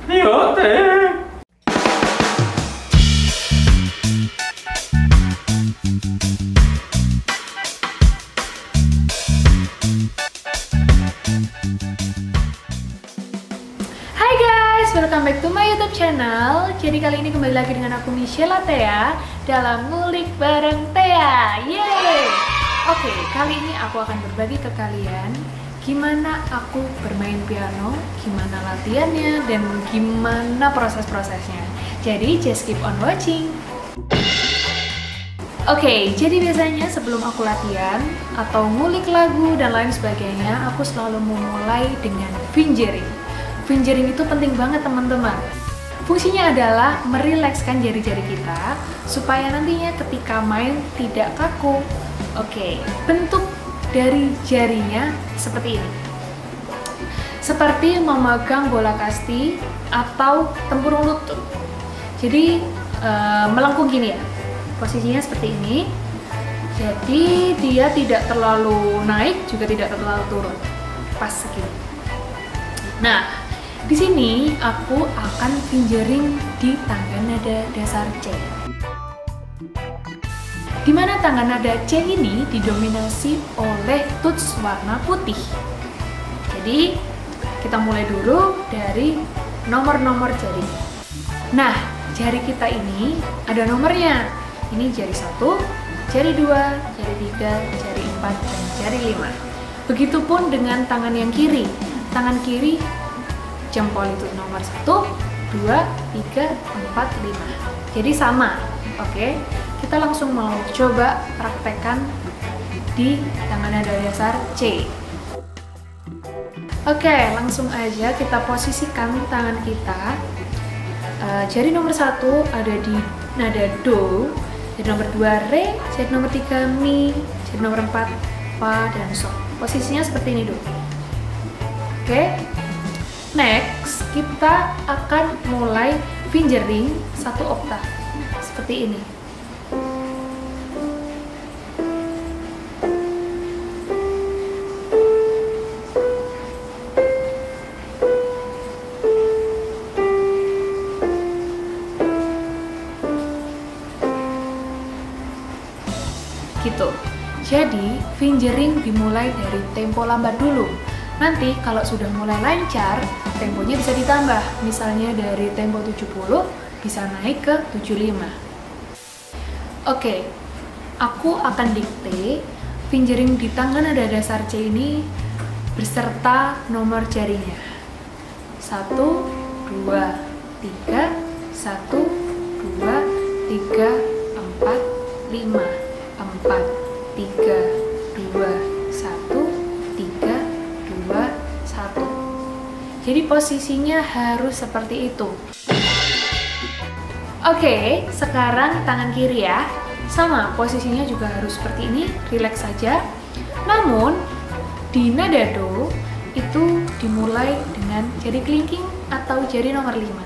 Ini teh. Hai guys, welcome back to my YouTube channel. Jadi kali ini kembali lagi dengan aku Michelle Thea dalam Ngulik Bareng Thea. Yeay! Oke, kali ini aku akan berbagi ke kalian gimana aku bermain piano, gimana latihannya, dan gimana proses-prosesnya. Jadi just keep on watching. Oke, jadi biasanya sebelum aku latihan atau ngulik lagu dan lain sebagainya, aku selalu memulai dengan fingering. Fingering itu penting banget teman-teman. Fungsinya adalah merilekskan jari-jari kita supaya nantinya ketika main tidak kaku. Oke, bentuk dari jarinya seperti ini. Seperti memegang bola kasti atau tempurung lutut. Jadi melengkung gini ya. Posisinya seperti ini. Jadi dia tidak terlalu naik juga tidak terlalu turun. Pas segini. Nah, di sini aku akan fingering di tangga nada dasar C. Di mana tangga nada C ini didominasi oleh tuts warna putih. Jadi kita mulai dulu dari nomor-nomor jari. Nah, jari kita ini ada nomornya. Ini jari 1, jari 2, jari 3, jari 4, dan jari 5. Begitupun dengan tangan yang kiri. Tangan kiri jempol itu nomor 1, 2, 3, 4, 5. Jadi sama, oke? Kita langsung mau coba praktekkan di tangan nada dasar C. Oke, langsung aja kita posisikan tangan kita. Jari nomor 1 ada di nada Do, jari nomor 2 Re, jari nomor 3 Mi, jari nomor 4 Fa, dan Sol. Posisinya seperti ini dulu. Oke. Next, kita akan mulai fingering 1 oktav seperti ini. Gitu. Jadi, fingering dimulai dari tempo lambat dulu. Nanti kalau sudah mulai lancar, temponya bisa ditambah. Misalnya dari tempo 70 bisa naik ke 75. Oke, aku akan dikte fingering di tangan nada dasar C ini beserta nomor jarinya. 1, 2, 3, 1, 2, 3, 4, 5, 4, 3, 2, 1, 3, 2, 1. Jadi posisinya harus seperti itu. Oke, sekarang tangan kiri ya. Sama, posisinya juga harus seperti ini, rileks saja. Namun, di nada Do itu dimulai dengan jari kelingking atau jari nomor 5.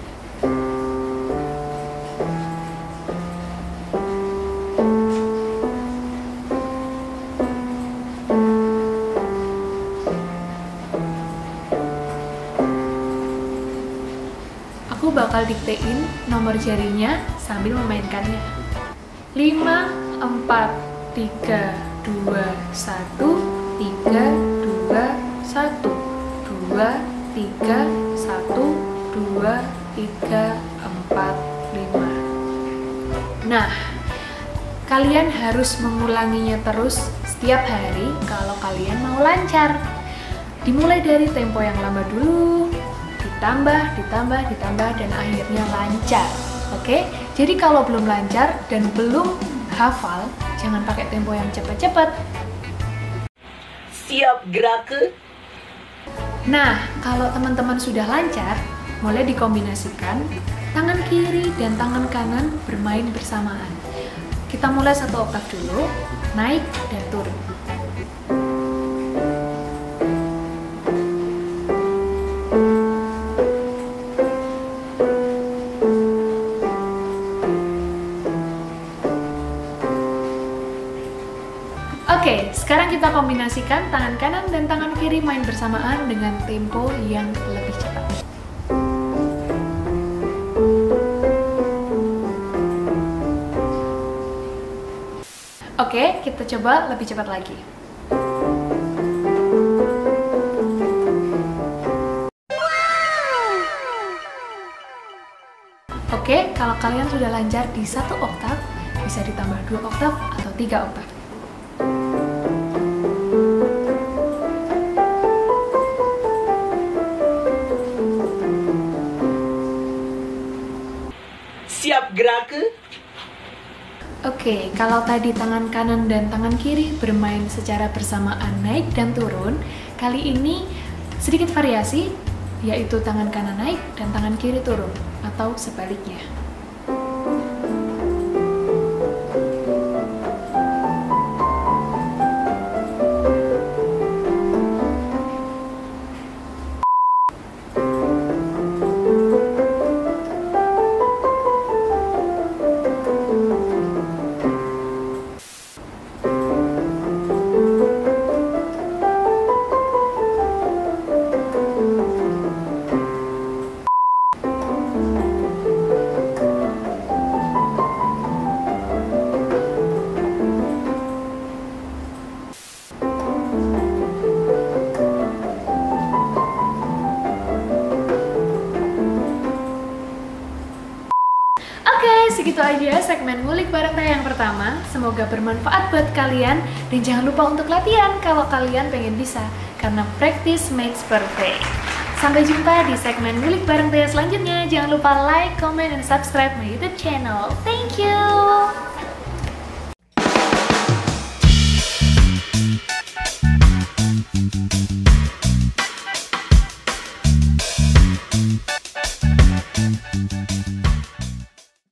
Aku bakal diktein nomor jarinya sambil memainkannya. 5, 4, 3, 2, 1, 3, 2, 1, 2, 3, 1, 2, 3, 4, 5. Nah, kalian harus mengulanginya terus setiap hari kalau kalian mau lancar. Dimulai dari tempo yang lambat dulu, ditambah, dan akhirnya lancar. Oke? Jadi kalau belum lancar dan belum hafal, jangan pakai tempo yang cepat-cepat. Siap gerak ke? Nah, kalau teman-teman sudah lancar, mulai dikombinasikan tangan kiri dan tangan kanan bermain bersamaan. Kita mulai 1 oktav dulu, naik dan turun. Oke, sekarang kita kombinasikan tangan kanan dan tangan kiri main bersamaan dengan tempo yang lebih cepat. Oke, kita coba lebih cepat lagi. Oke, kalau kalian sudah lancar di 1 oktav, bisa ditambah 2 oktav atau 3 oktav. Siap gerak? Oke, kalau tadi tangan kanan dan tangan kiri bermain secara bersamaan naik dan turun, kali ini sedikit variasi, yaitu tangan kanan naik dan tangan kiri turun, atau sebaliknya. Segitu aja segmen ngulik bareng Teh yang pertama. Semoga bermanfaat buat kalian. Dan jangan lupa untuk latihan kalau kalian pengen bisa, karena practice makes perfect. Sampai jumpa di segmen ngulik bareng Teh selanjutnya. Jangan lupa like, comment, dan subscribe my YouTube channel. Thank you!